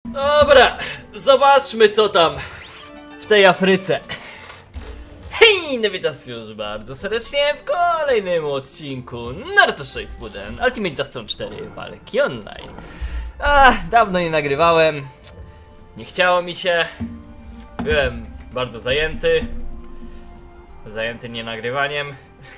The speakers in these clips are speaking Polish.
Dobra, zobaczmy co tam w tej Afryce. Hej, no witam już bardzo serdecznie w kolejnym odcinku Naruto Shippuden Ultimate Just 4 walki online. Dawno nie nagrywałem, nie chciało mi się, byłem bardzo zajęty nie nagrywaniem.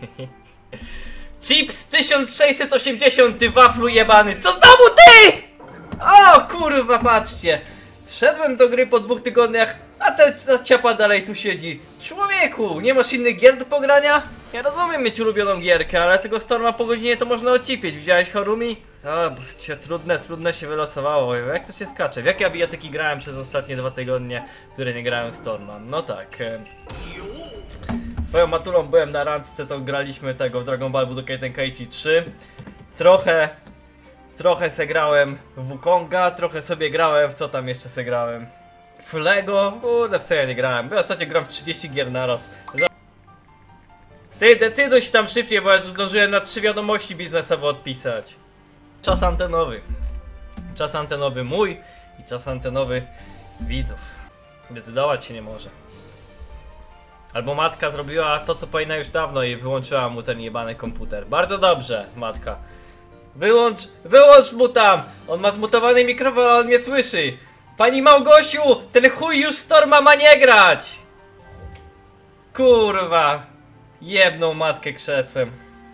Chips 1680, ty waflu jebany, co znowu ty?! O kurwa, patrzcie! Wszedłem do gry po 2 tygodniach, a ta ciapa dalej tu siedzi. Człowieku, nie masz innych gier do pogrania? Ja rozumiem mieć ulubioną gierkę, ale tego Storma po godzinie to można odcipić. Widziałeś Harumi? O, cię trudne się wylosowało. Jak to się skacze? W jakie bijatyki grałem przez ostatnie 2 tygodnie, w które nie grałem Storma? No tak. Swoją maturą byłem na randce, to graliśmy tego w Dragon Ball Budokai Tenkaichi 3. Trochę se grałem w Wukonga, trochę sobie grałem w co tam jeszcze se grałem. W Lego? Kurde, w co ja nie grałem. Ja ostatnio gram w 30 gier naraz. Ty decyduj się tam szybciej, bo ja tu zdążyłem na 3 wiadomości biznesowe odpisać. Czas antenowy. Czas antenowy mój i czas antenowy widzów. Decydować się nie może. Albo matka zrobiła to, co powinna już dawno i wyłączyła mu ten jebany komputer. Bardzo dobrze, matka. Wyłącz mu tam! On ma zmutowany mikrofon, ale on mnie słyszy! Pani Małgosiu! Ten chuj już Storma ma nie grać! Kurwa! Jebną matkę krzesłem.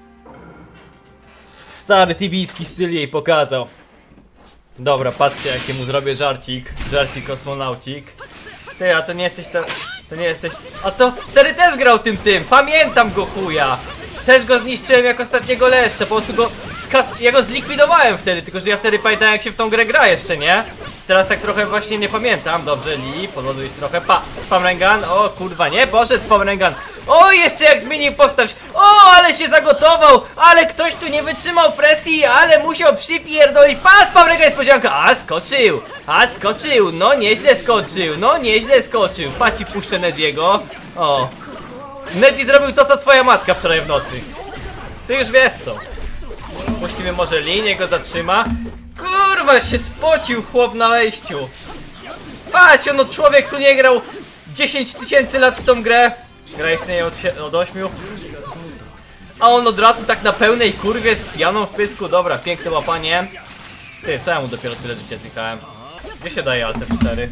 Stary tibijski styl jej pokazał. Dobra, patrzcie jaki mu zrobię żarcik. Żarcik kosmonaucik. Ty, a to nie jesteś ten... To nie jesteś... A to wtedy też grał tym. Pamiętam go chuja! Też go zniszczyłem jak ostatniego leszcza, po prostu go... Ja go zlikwidowałem wtedy, tylko że ja wtedy pamiętałem jak się w tą grę gra jeszcze, nie? Teraz tak trochę właśnie nie pamiętam. Dobrze, Li, podładujesz trochę. Spamrengan, o kurwa, nie poszedł Spamrengan. O, jeszcze jak zmienił postać. O, ale się zagotował, ale ktoś tu nie wytrzymał presji, ale musiał przypierdolić. Spamrengan jest podzianka. Skoczył, no nieźle skoczył. Paci puszczę Nedziego. O. Nedzi zrobił to, co twoja matka wczoraj w nocy. Ty już wiesz co. Puścimy może linię, go zatrzyma. Kurwa, się spocił chłop na wejściu. Patrz, no człowiek tu nie grał 10 000 lat w tą grę. Gra istnieje od 8. A on od razu tak na pełnej kurwie z pianą w pysku. Dobra, piękne łapanie. Ty, co ja mu dopiero tyle życia zjechałem? Gdzie się daje Alt F4?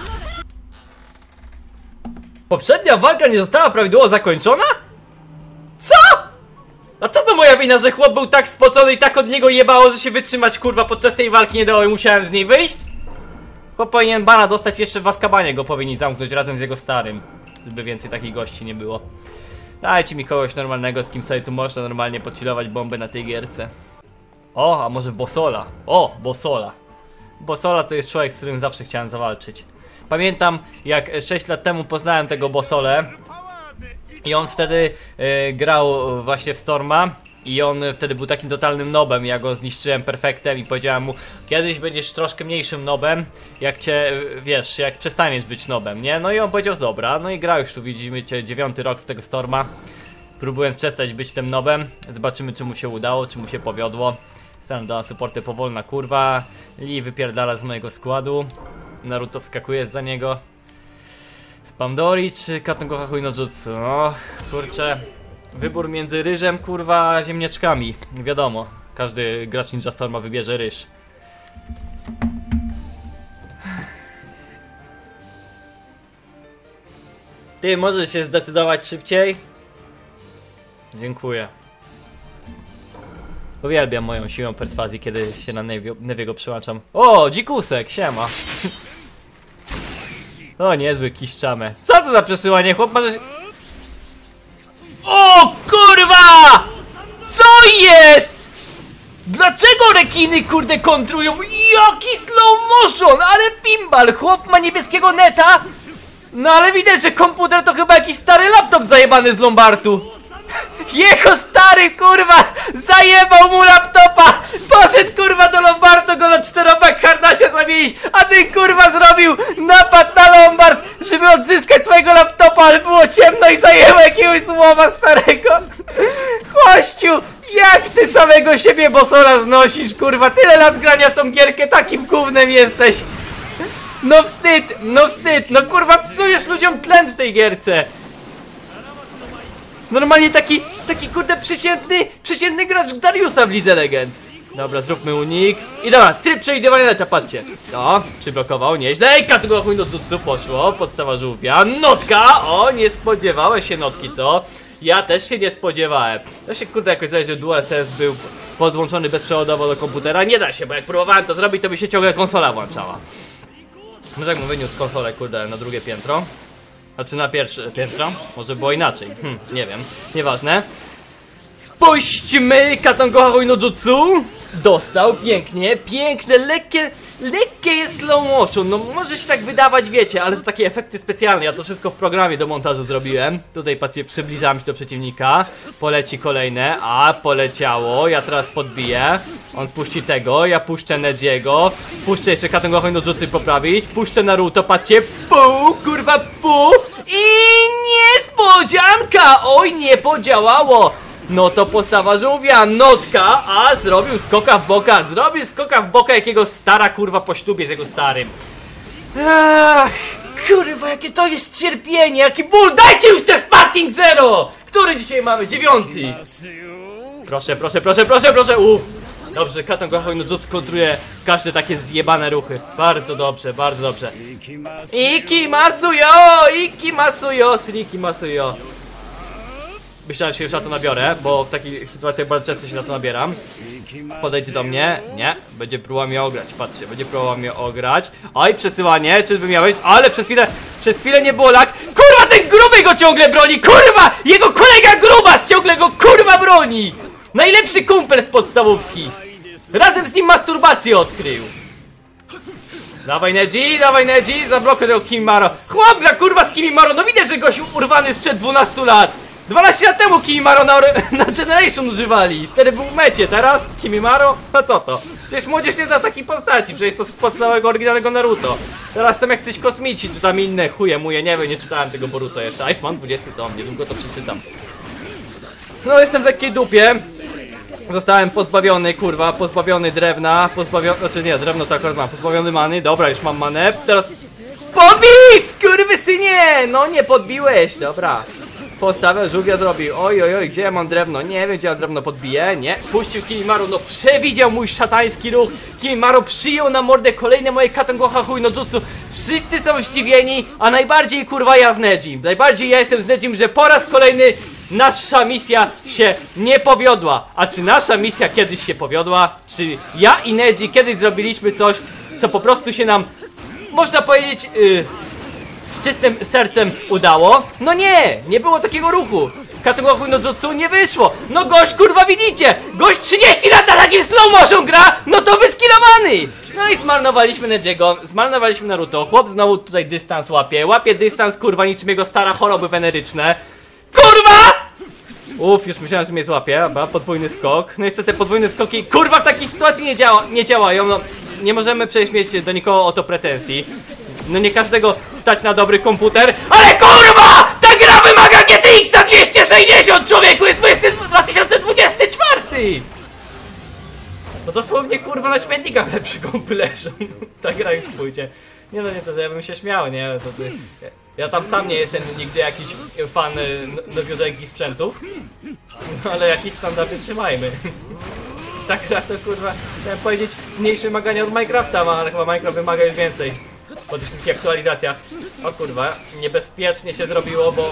Poprzednia walka nie została prawidłowo zakończona? Co? A co to moja wina, że chłop był tak spocony i tak od niego jebało, że się wytrzymać kurwa podczas tej walki nie dało i musiałem z niej wyjść? Chłop powinien bana dostać, jeszcze w Azkabanie go powinni zamknąć razem z jego starym, żeby więcej takich gości nie było. Dajcie mi kogoś normalnego, z kim sobie tu można normalnie podchillować bombę na tej gierce. O, a może Bossola? O, Bossola. Bossola to jest człowiek, z którym zawsze chciałem zawalczyć. Pamiętam jak 6 lat temu poznałem tego Bossolę. I on wtedy grał właśnie w Storma. I on wtedy był takim totalnym nobem. Ja go zniszczyłem perfektem i powiedziałem mu: kiedyś będziesz troszkę mniejszym nobem, jak cię, wiesz, jak przestaniesz być nobem, nie? No i on powiedział: dobra, no i grał już tu, widzimy cię 9. rok w tego Storma. Próbuję przestać być tym nobem. Zobaczymy czy mu się udało, czy mu się powiodło. Stanę do supporty powolna kurwa. Lee wypierdala z mojego składu. Naruto wskakuje za niego. Spamdori czy Katongo Hakuin no Jutsu? Och, kurczę. Wybór między ryżem, kurwa, a ziemniaczkami. Wiadomo, każdy gracz Ninja Storma wybierze ryż. Ty, możesz się zdecydować szybciej? Dziękuję. Uwielbiam moją siłę perswazji, kiedy się na Neviego przyłączam. O, dzikusek, siema. O, niezły kiszczame. Co to za przesyłanie, chłop ma... O, kurwa! Co jest? Dlaczego rekiny, kurde, kontrują? Jaki slow motion, ale pinball! Chłop ma niebieskiego neta. No ale widać, że komputer to chyba jakiś stary laptop zajebany z Lombardu. Jego stary, kurwa, zajebał mu laptopa! Poszedł, kurwa, do Lombardu go na 4-pack harnasia zamienić, a ten, kurwa, zrobił napad na Lombard, żeby odzyskać swojego laptopa, ale było ciemno i zajęło jakiegoś słowa starego. Kościu, jak ty samego siebie Bossola znosisz, kurwa? Tyle lat grania w tą gierkę, takim gównem jesteś. no wstyd, no kurwa psujesz ludziom tlen w tej gierce. Normalnie taki kurde przeciętny gracz Dariusa w Lidze Legend. Dobra, zróbmy unik. I dobra, tryb przewidywania neta, patrzcie. No, przyblokował, nieźle. I Katengo Hachui no Jutsu poszło, podstawa żółwia. Notka! O, nie spodziewałeś się notki, co? Ja też się nie spodziewałem. To się kurde jakoś zdaje, że DualSense był podłączony bezprzewodowo do komputera. Nie da się, bo jak próbowałem to zrobić, to by się ciągle konsola włączała. Może jakbym wyniósł konsolę, kurde, na drugie piętro. Znaczy na pierwsze piętro? Może było inaczej. Nie wiem, nieważne. Puśćmy Katengo Hachui no Jutsu. Dostał, pięknie, piękne, lekkie jest slow motion. No może się tak wydawać, wiecie, ale to takie efekty specjalne. Ja to wszystko w programie do montażu zrobiłem. Tutaj patrzcie, przybliżam się do przeciwnika. Poleci kolejne, a poleciało. Ja teraz podbiję. On puści tego, ja puszczę Nedziego. Puszczę jeszcze Katengo Hachui no Jutsu poprawić. Puszczę Naruto, patrzcie, pół, kurwa pół. I niespodzianka! Oj, nie podziałało. No to postawa żółwia, notka, a zrobił skoka w boka, jakiego stara kurwa po ślubie z jego starym. Ach, kurwa, jakie to jest cierpienie, jaki ból, dajcie już te Sparking Zero! Który dzisiaj mamy? 9. Proszę, uff. Dobrze, Katengo Hachui no Jutsu kontruje każde takie zjebane ruchy. Bardzo dobrze, bardzo dobrze. Ikimasuyo, Srikimasuyo. Myślałem, że się już na to nabiorę, bo w takich sytuacjach bardzo często się na to nabieram. Podejdź do mnie, nie, będzie próbował mnie ograć, patrzcie, będzie próbował mnie ograć. Oj, przesyłanie, czyżby miałeś, ale przez chwilę nie było lag. Kurwa, ten gruby go ciągle broni, kurwa, jego kolega grubas ciągle go kurwa broni. Najlepszy kumpel z podstawówki. Razem z nim masturbację odkrył. Dawaj Neji, zablokuj tego Kimimaro. Chłop gra kurwa z Kimimaro, no widać, że gość urwany sprzed 12 lat. 12 lat temu Kimimaro na Generation używali. Wtedy był w mecie, teraz Kimimaro? No co to? Przecież młodzież nie zna takiej postaci, przecież to spod całego oryginalnego Naruto. Teraz są jak coś kosmici, czy tam inne chuje muje, nie wiem, nie czytałem tego Boruto jeszcze. A już mam 20 tom, niedługo to przeczytam. No jestem w lekkiej dupie. Zostałem pozbawiony, kurwa, pozbawiony drewna, znaczy nie, drewno tak akurat mam, pozbawiony many, dobra, już mam manę, teraz... Podbij, skurwysynie! No nie podbiłeś, dobra. Postawę żółwia zrobił, oj, gdzie ja mam drewno? Nie wiem, gdzie ja drewno podbiję, nie. Puścił Kimimaro, no przewidział mój szatański ruch. Kimimaro przyjął na mordę kolejne moje Katengo Hachui no Jutsu. Wszyscy są zdziwieni, a najbardziej kurwa ja z Nejim. Najbardziej ja jestem z Nejim, że po raz kolejny nasza misja się nie powiodła. A czy nasza misja kiedyś się powiodła? Czy ja i Neji kiedyś zrobiliśmy coś, co po prostu się nam, można powiedzieć, z czystym sercem udało? No nie było takiego ruchu. Katengo Hachui no Jutsu nie wyszło. No gość, kurwa, widzicie, gość 30 lat na takim slow motion gra, no to wyskilowany. No i zmarnowaliśmy Nejiego, zmarnowaliśmy Naruto. Chłop znowu tutaj dystans łapie dystans, kurwa, niczym jego stara choroby weneryczne. Kurwa! Uff, już myślałem, że mnie złapie. Dobra, podwójny skok. No niestety podwójne skoki, kurwa, w takiej sytuacji nie działają. No, nie możemy przecież mieć do nikogo o to pretensji. No nie każdego stać na dobry komputer. Ale kurwa! Ta gra wymaga GTX-a 260, człowieku! Jest 2024! No dosłownie, kurwa, na śmietnikach lepsze kompy leżą. Ta gra już pójdzie. Nie no, nie to, że ja bym się śmiał, nie? Ja tam sam nie jestem nigdy jakiś fan nowiuteńkich sprzętów. No ale jakiś standardy trzymajmy. Ta gra to, kurwa, chciałem powiedzieć, mniejsze wymagania od Minecrafta, ale chyba Minecraft wymaga już więcej. Po tych wszystkich aktualizacjach. O kurwa, niebezpiecznie się zrobiło, bo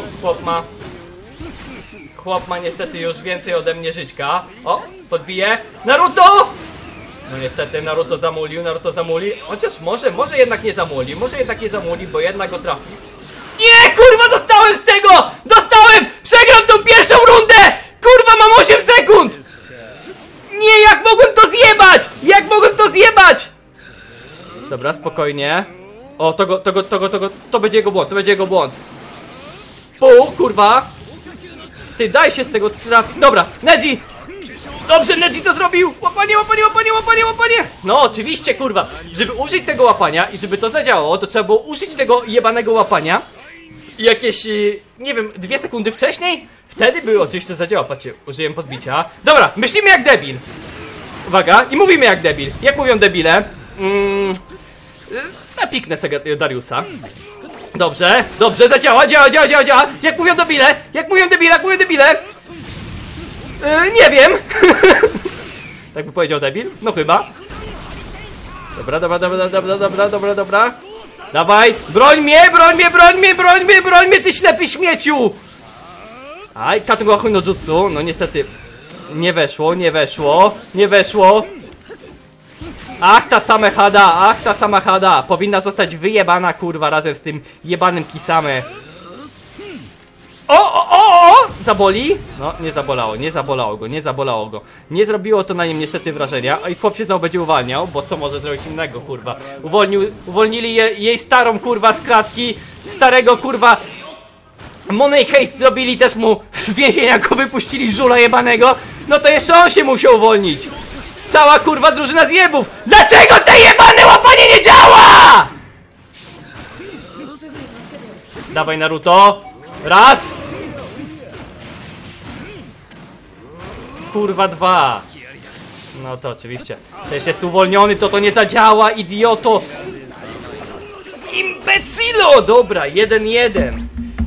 chłop ma niestety już więcej ode mnie żyćka. O, podbije. Naruto! No niestety Naruto zamuli. Chociaż może jednak nie zamuli. Bo jednak go trafi. Nie, kurwa, dostałem z tego! Przegram tą pierwszą rundę! Kurwa, mam 8 sekund! Nie, jak mogłem to zjebać? Dobra, spokojnie. O, to będzie jego błąd, Pół, kurwa. Ty, daj się z tego trafić. Dobra, Neji! Dobrze, Neji to zrobił! Łapanie! No, oczywiście, kurwa. Żeby użyć tego łapania i żeby to zadziałało, to trzeba było użyć tego jebanego łapania jakieś, nie wiem, 2 sekundy wcześniej. Wtedy by oczywiście zadziałał. Patrzcie, użyłem podbicia. Dobra, myślimy jak debil. Uwaga, i mówimy jak debil. Jak mówią debile? Napiknę sobie Dariusa. Dobrze, dobrze, zadziała, działa. Jak mówią debile, jak mówią debile. Nie wiem. Tak by powiedział debil? No chyba. Dobra. Dawaj, broń mnie, ty ślepy śmieciu! Aj, Katogaku no Jutsu, no niestety nie weszło. Ach, ta sama hada, powinna zostać wyjebana, kurwa, razem z tym jebanym Kisame. O! Zaboli? No, nie zabolało go. Nie zrobiło to na nim niestety wrażenia. I chłop się znowu będzie uwalniał, bo co może zrobić innego, kurwa? Uwolnili jej starą, kurwa, z kratki. Starego, kurwa, Money Heist zrobili, też mu z więzienia go wypuścili, żula jebanego. No to jeszcze on się musiał uwolnić. Cała, kurwa, drużyna zjebów. Dlaczego te jebane łapanie nie działa? Dawaj, Naruto. Raz. Kurwa, dwa. No to oczywiście. Też jest uwolniony, to nie zadziała, idioto. Imbecilo! Dobra, 1-1.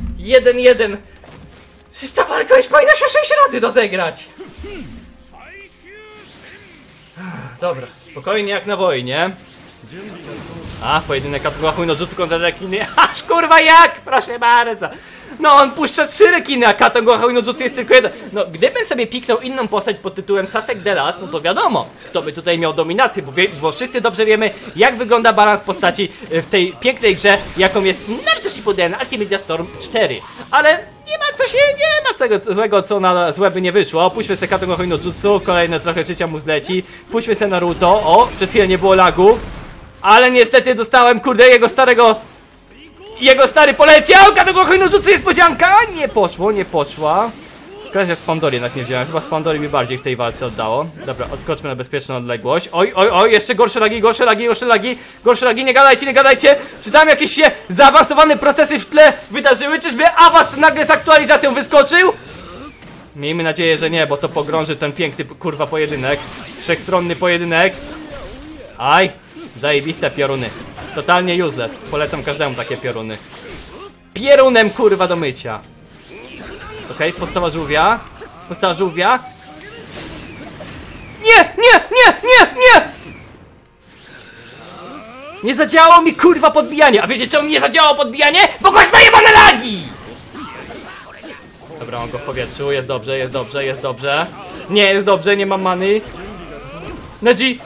Przecież ta walka już powinna się 6 razy rozegrać. Dobra, spokojnie jak na wojnie. A, pojedynek Katogaku no Jutsu kontra rekiny. Aż kurwa jak! Proszę bardzo. No on puszcza 3 rekiny, a Katogaku no Jutsu jest tylko 1. No gdybym sobie piknął inną postać pod tytułem Sasuke the Last, no to wiadomo, kto by tutaj miał dominację, bo wszyscy dobrze wiemy, jak wygląda balans postaci w tej pięknej grze, jaką jest Naruto Shippuden Ultimate Storm 4. Ale nie ma czego złego, co na złe by nie wyszło. Puśćmy sobie Katogaku no Jutsu, kolejne trochę życia mu zleci. Puśćmy sobie Naruto, o, przez chwilę nie było lagów. Ale niestety dostałem, kurde, jego stary poleciał! Katogaku no Jutsu, niespodzianka! Nie poszła. Szkoda, że Spandori jednak nie wziąłem. Chyba Spandori mi bardziej w tej walce oddało. Dobra, odskoczmy na bezpieczną odległość. Oj, jeszcze gorsze lagi, nie gadajcie! Czy tam jakieś się zaawansowane procesy w tle wydarzyły? Czyżby awans nagle z aktualizacją wyskoczył? Miejmy nadzieję, że nie, bo to pogrąży ten piękny, kurwa, pojedynek. Wszechstronny pojedynek. Aj! Zajebiste pioruny. Totalnie useless. Polecam każdemu takie pioruny. Pierunem, kurwa, do mycia. Okej, postawa żółwia. Nie! Nie zadziałało mi, kurwa, podbijanie. A wiecie czemu mi nie zadziałało podbijanie? Bo gość ma jebane lagi! Dobra, mam go w powietrzu. Jest dobrze. Nie jest dobrze, nie mam many. Neji!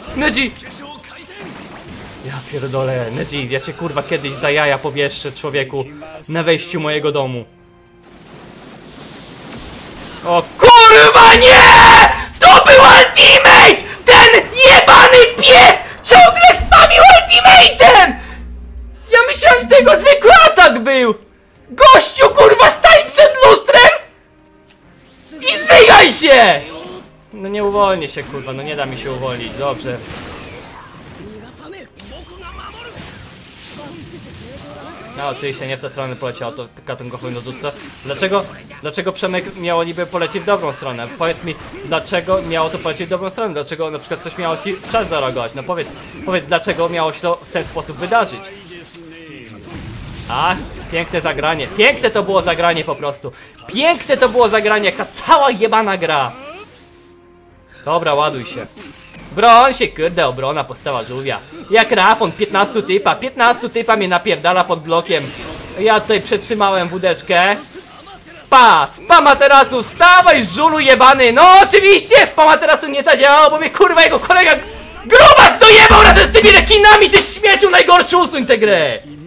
Ja pierdolę, Neji, ja cię, kurwa, kiedyś za jaja powieszczę, człowieku, na wejściu mojego domu. O kurwa, nie! To był ultimate! Ten jebany pies ciągle spamił ultimatem! Ja myślałem, że to jego zwykły atak był! Gościu, kurwa, stań przed lustrem! I żygaj się! No nie uwolnię się, kurwa, no nie da mi się uwolnić, dobrze. No oczywiście nie w tę stronę poleciało to Katogaku no Jutsu. Dlaczego Przemek miało niby polecieć w dobrą stronę? Powiedz mi, dlaczego miało to polecieć w dobrą stronę? Dlaczego na przykład coś miało ci w czas zareagować? No powiedz, dlaczego miało się to w ten sposób wydarzyć? A, piękne zagranie. Piękne to było zagranie po prostu. Piękne to było zagranie, jaka cała jebana gra. Dobra, ładuj się. Broń się, kurde, obrona, postawa żółwia. Jak Rafon, 15 typa mnie napierdala pod blokiem. Ja tutaj przetrzymałem wódeczkę. Spama terasu, wstawaj, żulu jebany. No oczywiście, spama terasu nie zadziałało, bo mnie, kurwa, jego kolega grubas dojebał razem z tymi rekinami, ty śmieciu, najgorszy, usuń tę grę.